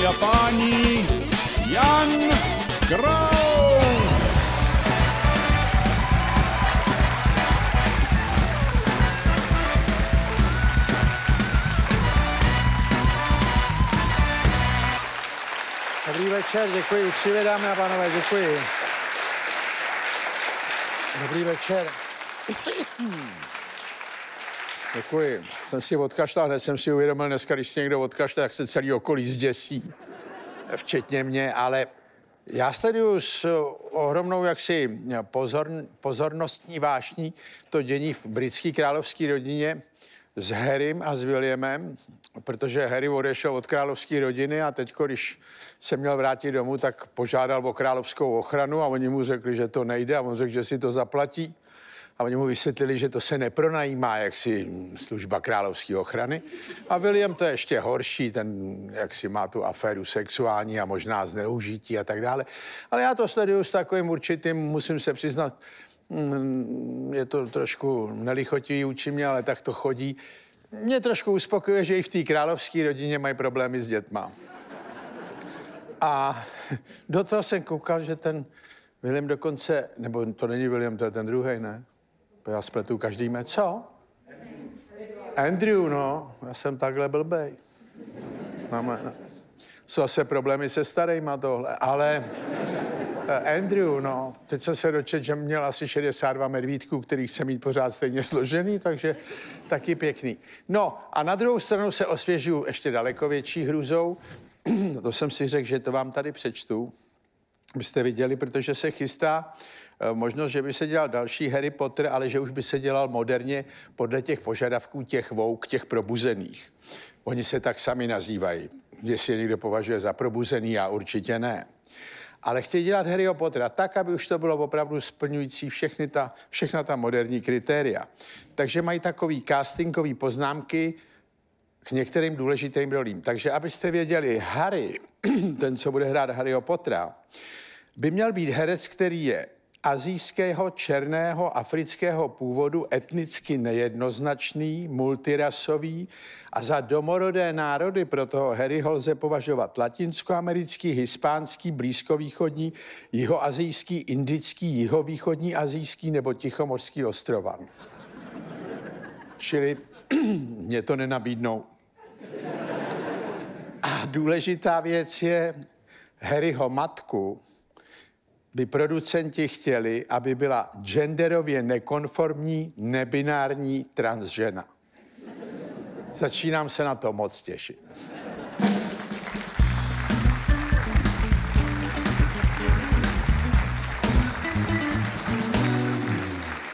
a páni, Jan Kraus! Dobrý večer, děkuji. Uctivě, dámy a pánové, děkuji. Dobrý večer. Děkuji. Jsem si odkašlal, hned jsem si uvědomil dneska, když si někdo odkašle, tak se celý okolí zděsí. Včetně mě, ale já sleduju s ohromnou jaksi pozornostní vášní to dění v britské královské rodině s Harrym a s Williamem, protože Harry odešel od královské rodiny a teď, když se měl vrátit domů, tak požádal o královskou ochranu a oni mu řekli, že to nejde a on řekl, že si to zaplatí. A oni mu vysvětlili, že to se nepronajímá jaksi služba královské ochrany. A William to je ještě horší, ten jaksi má tu aféru sexuální a možná zneužití a tak dále. Ale já to sleduju s takovým určitým, musím se přiznat, je to trošku nelichotivý vůči mě, ale tak to chodí. Mě trošku uspokojuje, že i v té královské rodině mají problémy s dětma. A do toho jsem koukal, že ten William dokonce, nebo to není William, to je ten druhej, ne? Já spletu každý jméno. Co? Andrew, no. Já jsem takhle blbej. Máme, jsou asi problémy se starejma tohle, ale Andrew, no. Teď jsem se dočetl, že měl asi 62 medvídků, který chce mít pořád stejně složený, takže taky pěkný. No a na druhou stranu se osvěžuju ještě daleko větší hrůzou. To jsem si řekl, že to vám tady přečtu, abyste viděli, protože se chystá možnost, že by se dělal další Harry Potter, ale že už by se dělal moderně podle těch požadavků těch woke, těch probuzených. Oni se tak sami nazývají. Jestli je někdo považuje za probuzený, já určitě ne. Ale chtějí dělat Harryho Pottera tak, aby už to bylo opravdu splňující všechna ta moderní kritéria. Takže mají takový castingové poznámky k některým důležitým rolím. Takže abyste věděli, Harry, ten, co bude hrát Harryho Pottera, by měl být herec, který je asijského, černého, afrického původu, etnicky nejednoznačný, multirasový a za domorodé národy pro toho Harryho lze považovat latinskoamerický, hispánský, blízkovýchodní, jihoasijský, indický, jihovýchodní asijský nebo tichomořský ostrovan. Čili mě to nenabídnou. A důležitá věc je, Harryho matku by producenti chtěli, aby byla genderově nekonformní, nebinární transžena. Začínám se na to moc těšit.